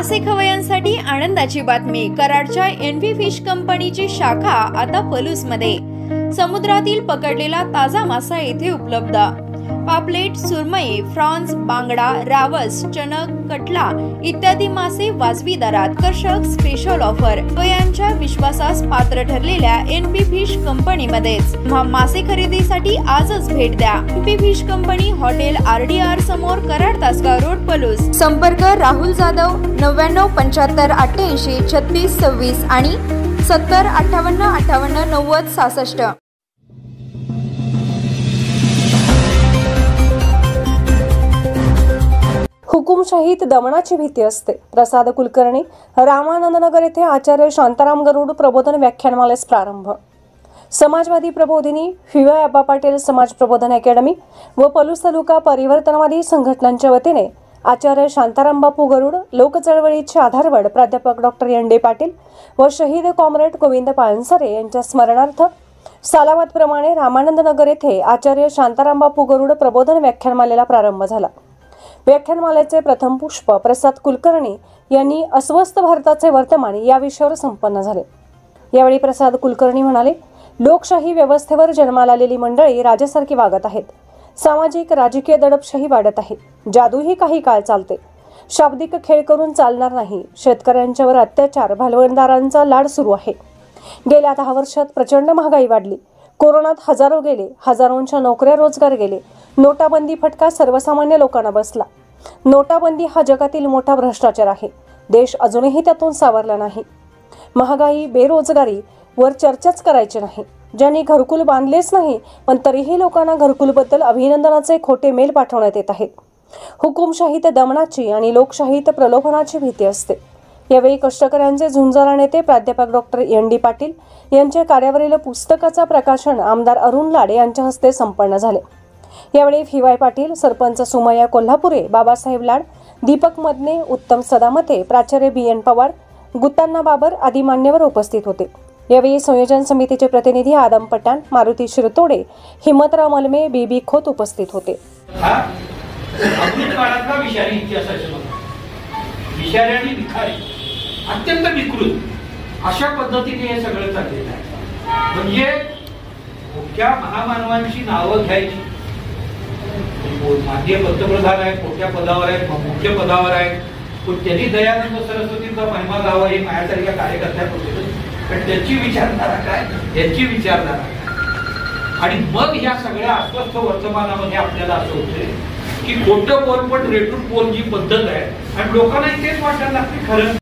मासे खवय्यांसाठी आनंदाची बातमी। कराडच्या एनव्ही फिश कंपनीची शाखा आता पलूसमध्ये। समुद्रातील पकडलेला ताजा मासा येथे उपलब्ध। पापलेट, सुरमई, फ्रॉन्स, बांगडा, रावस, चणक, कटला इत्यादी मासे वाजवी दरात। आकर्षक स्पेशल ऑफर खवय्यांच्या विश्वासास पात्र ठरलेल्या एनव्ही फिश कंपनीमध्येच मासे खरेदीसाठी आजच भेट द्या। NV fish company, hotel RDR समोर, कराड तासगाव रोड, पलूस। संपर्क राहुल जाधव 99 75 88 36 26 आणि 70 58 58 90 66। हुकुमशाहीत दमनाची भीती असते। प्रसाद कुलकर्णी, रामानंदनगर येथे आचार्य शांताराम गरुड प्रबोधन व्याख्यानमालेस प्रारंभ। समाजवादी प्रबोधिनी, व्ही.वाय. आबा पाटील समाज प्रबोधन अकॅडमी व पलूस तालुका परिवर्तनवादी संघटनांच्या वतीने आचार्य शांताराम बापू गरुड लोक चळवळीचे आधारवड प्राध्यापक डॉ. एन.डी. पाटील व शहीद कॉम्रेड गोविंद पानसरे यांच्या स्मरणार्थ सालाबादप्रमाणे रामानंदनगर येथे आचार्य शांताराम बापू गरुड प्रबोधन व्याख्यानमालेला प्रारंभ झाला। व्याख्यानमालेचे प्रथम पुष्प प्रसाद कुलकर्णी यांनी अस्वस्थ भारताचे वर्तमान या विषयावर संपन्न झाले। यावेळी प्रसाद कुलकर्णी म्हणाले, लोकशाही व्यवस्थेवर जन्माला आलेली मंडळी राजासारखी वागत आहेत। सामाजिक राजकीय दडपशाही वाढत आहे। जादूही काही काळ चालते। शाब्दिक खेळ करून चालणार नाही। शेतकऱ्यांच्यावर अत्याचार, भांडवलदारांचा लाड सुरू आहे। गेल्या 10 वर्षात प्रचंड महागाई वाढली। कोरोनात हजारो गेले, हजारोंच्या नोकऱ्या रोजगार गेले। नोटाबंदी फटका सर्वसामान्य लोकांना बसला। नोटाबंदी हा जगातील मोठा भ्रष्टाचार आहे। देश अजूनही त्यातून सावरला नाही। महागाई, बेरोजगारी वर चर्चाच करायची नाही। ज्यांनी घरकुल बांधलेच नाही पण तरीही लोकांना घरकुलबद्दल अभिनंदनाचे खोटे मेल पाठवण्यात येत आहेत। हुकुमशाहीत दमनाची आणि लोकशाहीत प्रलोभनाची भीती असते। यावेळी कष्टकऱ्यांचे झुंजार नेते प्राध्यापक डॉ. एन.डी. पाटील यांच्या कार्यावरील पुस्तकाचा प्रकाशन आमदार अरुण लाडे यांच्या हस्ते संपन्न झाले। यावेळी व्ही.वाय. पाटील, सरपंच सुमय्या कोल्हापुरे, बाबासाहेब लाड, दीपक मदने, उत्तम सदामते, प्राचार्य B.N. पवार, गुत्तान्ना बाबर आदी मान्यवर उपस्थित होते। यावेळी संयोजन समितीचे प्रतिनिधी आदम पठाण, मारुती शिरतोडे, हिम्मतराव मलमे, B.B. खोत उपस्थित होते। अत्यंत विकृत अशा पद्धतीने हे सगळं चाललेलं आहे। म्हणजे मोठ्या महामानवांची नावं घ्यायची, माननीय पंतप्रधान आहेत, मोठ्या पदावर आहेत, मुख्य पदावर आहेत, पण त्यांनी दयानंद सरस्वतींचा महिमा गावा हे माझ्यासारख्या कार्यकर्त्यापासून, पण त्यांची विचारधारा काय, यांची विचारधारा। आणि मग ह्या सगळ्या अस्वस्थ वर्तमानामध्ये आपल्याला असं होतंय की खोटं बोल पण रेटून बोल जी पद्धत आहे आणि लोकांना तेच वाटायला लागते खरं